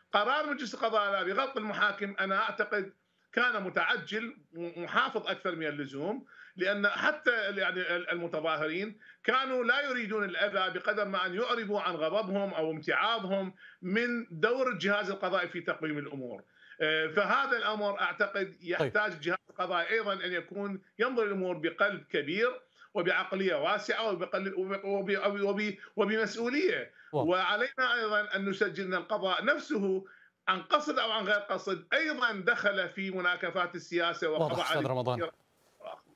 قرار مجلس القضاء بغلق المحاكم أنا أعتقد كان متعجل محافظ أكثر من اللزوم، لأن حتى يعني المتظاهرين كانوا لا يريدون الأذى بقدر ما أن يعربوا عن غضبهم أو امتعاضهم من دور الجهاز القضائي في تقويم الأمور. فهذا الأمر أعتقد طيب. يحتاج الجهاز القضائي أيضا أن يكون ينظر الأمور بقلب كبير وبعقلية واسعة وبمسؤولية. واضح. وعلينا أيضا أن نسجل أن القضاء نفسه عن قصد أو عن غير قصد أيضا دخل في مناكفات السياسة واضح وقضى أستاذ عليه رمضان. كثيرا.